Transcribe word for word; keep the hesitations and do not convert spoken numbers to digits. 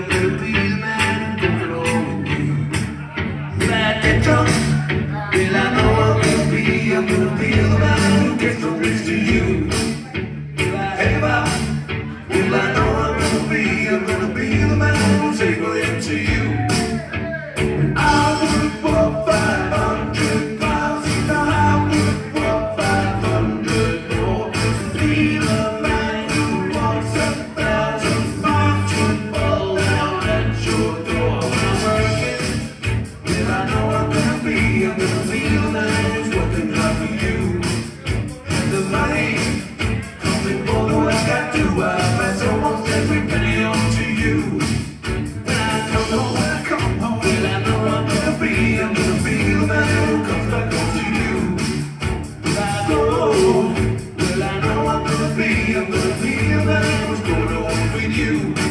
I'm gonna be the man who's going on with you. Will I get drunk? Will I know I'm gonna be? I'm gonna be the man who gets from rich to you. Will I ever? Will I know I'm gonna be? I'm gonna be the man who's able to you. I would walk five hundred miles, I would walk five hundred more to be the man who walks a thousand miles to fall down at your door. When I'm working, will I know I'm gonna be? I'm gonna be the man who's working hard for you. And the money comes before the work I do. I pass almost every penny on to you. When I come home, when I come home, will I know I'm gonna be? I'm gonna be the man who comes back home to you. Will I go? Will I know I'm gonna be? I'm gonna be the man who's going home with you.